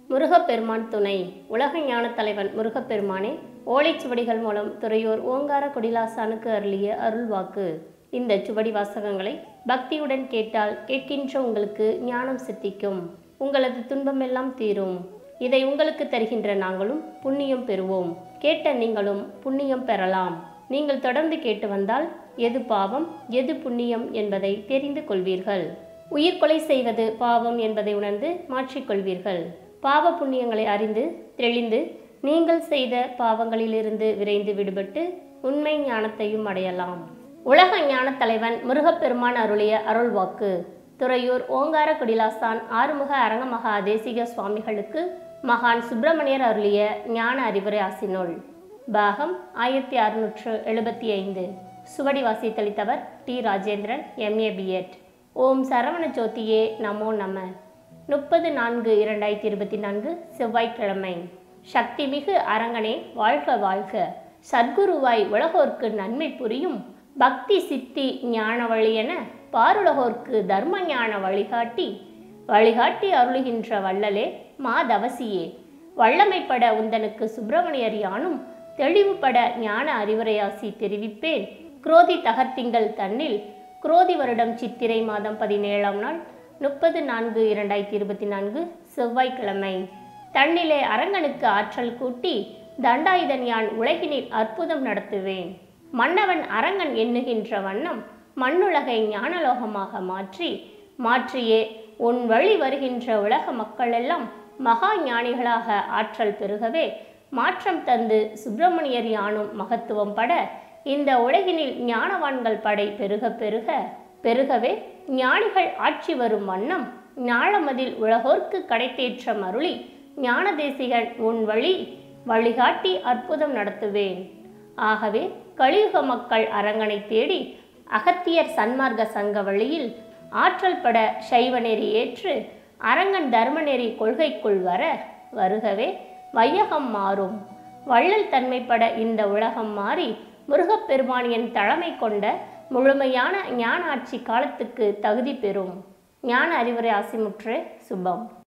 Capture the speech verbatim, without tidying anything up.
முருகப்பெருமான் துணை. உலக ஞான தலைவன் முருகப்பெருமானே ஓலைச்சுவடிகள் மூலம் துறையூர் ஓங்கார குடிலாசானுக்கு அருளிய அருள்வாக்கு. இந்த சுவடி வாசகங்களை பக்தியுடன் கேட்டால் கேட்கின்ற உங்களுக்கு ஞானம் சித்திக்கும், உங்களது துன்பமெல்லாம் தீரும். இதை உங்களுக்கு தருகின்ற நாங்களும் புண்ணியம் பெறுவோம். கேட்ட நீங்களும் புண்ணியம் பெறலாம். நீங்கள் தொடர்ந்து கேட்டு வந்தால் எது பாவம் எது புண்ணியம் என்பதை தெரிந்து கொள்வீர்கள். உயிர்கொலை செய்வது பாவம் என்பதை உணர்ந்து மாற்றிக்கொள்வீர்கள். பாவ புண்ணியங்களை அறிந்து தெளிந்து நீங்கள் செய்த பாவங்களிலிருந்து விரைந்து விடுபட்டு உண்மை ஞானத்தையும் அடையலாம். உலக ஞான தலைவன் முருகப்பெருமான் அருளிய அருள்வாக்கு. துறையூர் ஓங்கார குடிலாசான் ஆறுமுக அரங்கமகா தேசிக சுவாமிகளுக்கு மகான் சுப்பிரமணியர் அருளிய ஞான அறிவுரை ஆசினுள். பாகம் ஆயிரத்தி அறுநூற்று எழுபத்தி ஐந்து. சுவடி வாசித்தளித்தவர் டி ராஜேந்திரன், எம்ஏ பிஎட். ஓம் சரவண ஜோதியே நமோ நம. முப்பது நான்கு இரண்டாயிரத்தி இருபத்தி நான்கு செவ்வாய்க்கிழமை. சக்திமிகு அரங்கனே வாழ்க வாழ்க. சத்குருவாய் உலகோர்க்கு நன்மை புரியும் பக்தி சித்தி ஞான வழி என பாருலகோர்க்கு தர்ம ஞான வழிகாட்டி வழிகாட்டி அருளுகின்ற வள்ளலே மாதவசியே. வல்லமைப்பட உந்தனுக்கு சுப்பிரமணியர் யானும் தெளிவுபட ஞான அறிவுரையாசி தெரிவிப்பேன். குரோதி தகர்த்திங்கள் தன்னில் குரோதி வருடம் சித்திரை மாதம் பதினேழாம் நாள் முப்பது நான்கு இரண்டாயிரத்தி இருபத்தி நான்கு செவ்வாய்க்கிழமை. தன்னிலே அரங்கனுக்கு ஆற்றல் கூட்டி தண்டாயுதன் யான் உலகினில் அற்புதம் நடத்துவேன். மன்னவன் அரங்கன் எண்ணுகின்ற வண்ணம் மண்ணுலகை ஞானலோகமாக மாற்றி மாற்றியே உன் வழி வருகின்ற உலக மக்களெல்லாம் மகா ஞானிகளாக ஆற்றல் பெருகவே மாற்றம் தந்து சுப்பிரமணியர் யானும் மகத்துவம் பட இந்த உலகினில் ஞானவான்கள் படை பெருக பெருக பெருகவே ஞானிகள் ஆட்சி வரும் வண்ணம் ஞாழமதில் உலகோர்க்கு கடைத்தேற்றம் அருளி ஞான தேசிகன் உன் வழி வழிகாட்டி அற்புதம் நடத்துவேன். ஆகவே கலியுக மக்கள் அரங்கனை தேடி அகத்தியர் சன்மார்க்க சங்க வழியில் ஆற்றல் பட சைவ நெறி ஏற்று அரங்கன் தர்மநெறி கொள்கைக்குள் வர வருகவே வையகம் மாறும். வள்ளல் தன்மைப்பட இந்த உலகம் மாறி முருகப்பெருமானியன் தலைமை கொண்ட முழுமையான ஞான ஆட்சி காலத்துக்கு தகுதி பெறும். ஞான அறிவுரை ஆசிமுற்று சுபம்.